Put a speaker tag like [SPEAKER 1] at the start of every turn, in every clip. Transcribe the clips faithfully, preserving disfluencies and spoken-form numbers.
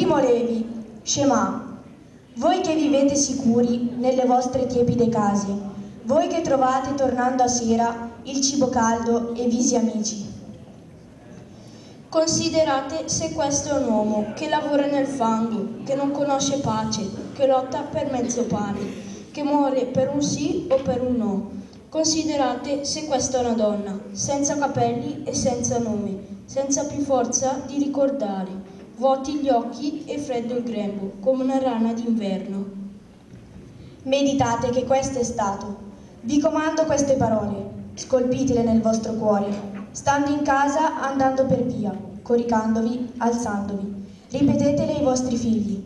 [SPEAKER 1] Primo Levi, Shema. Voi che vivete sicuri nelle vostre tiepide case, voi che trovate tornando a sera il cibo caldo e visi amici.
[SPEAKER 2] Considerate se questo è un uomo che lavora nel fango, che non conosce pace, che lotta per mezzo pane, che muore per un sì o per un no. Considerate se questa è una donna, senza capelli e senza nome, senza più forza di ricordare, vuoti gli occhi e freddo il grembo, come una rana d'inverno.
[SPEAKER 1] Meditate che questo è stato. Vi comando queste parole, scolpitele nel vostro cuore, stando in casa, andando per via, coricandovi, alzandovi. Ripetetele ai vostri figli.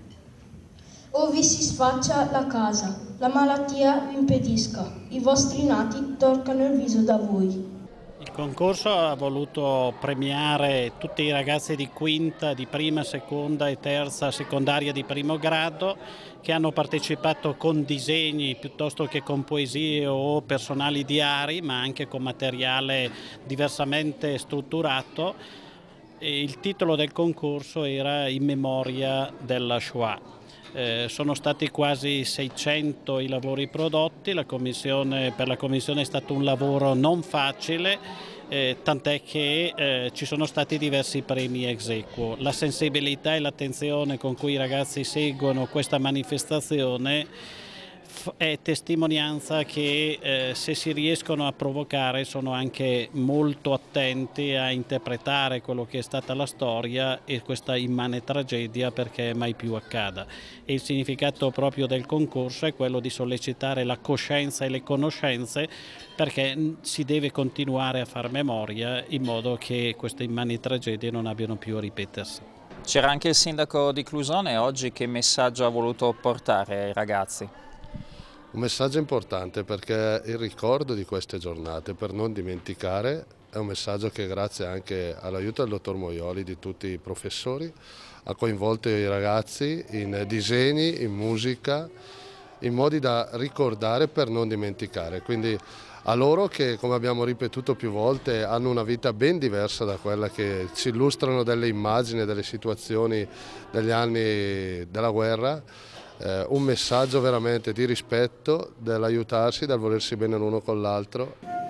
[SPEAKER 2] O vi si sfaccia la casa, la malattia vi impedisca, i vostri nati torcano il viso da voi.
[SPEAKER 3] Il concorso ha voluto premiare tutti i ragazzi di quinta, di prima, seconda e terza secondaria di primo grado che hanno partecipato con disegni piuttosto che con poesie o personali diari, ma anche con materiale diversamente strutturato. E il titolo del concorso era In memoria della Shoah. Eh, sono stati quasi seicento i lavori prodotti, la commissione, per la Commissione è stato un lavoro non facile, eh, tant'è che eh, ci sono stati diversi premi ex aequo. La sensibilità e l'attenzione con cui i ragazzi seguono questa manifestazione è testimonianza che eh, se si riescono a provocare sono anche molto attenti a interpretare quello che è stata la storia e questa immane tragedia perché mai più accada. E il significato proprio del concorso è quello di sollecitare la coscienza e le conoscenze perché si deve continuare a far memoria in modo che queste immani tragedie non abbiano più a ripetersi.
[SPEAKER 4] C'era anche il sindaco di Clusone oggi, che messaggio ha voluto portare ai ragazzi?
[SPEAKER 5] Un messaggio importante perché il ricordo di queste giornate, per non dimenticare, è un messaggio che grazie anche all'aiuto del dottor Moioli, di tutti i professori, ha coinvolto i ragazzi in disegni, in musica, in modi da ricordare per non dimenticare. Quindi a loro che, come abbiamo ripetuto più volte, hanno una vita ben diversa da quella che ci illustrano delle immagini, delle situazioni degli anni della guerra, Eh, un messaggio veramente di rispetto, dell'aiutarsi, del volersi bene l'uno con l'altro.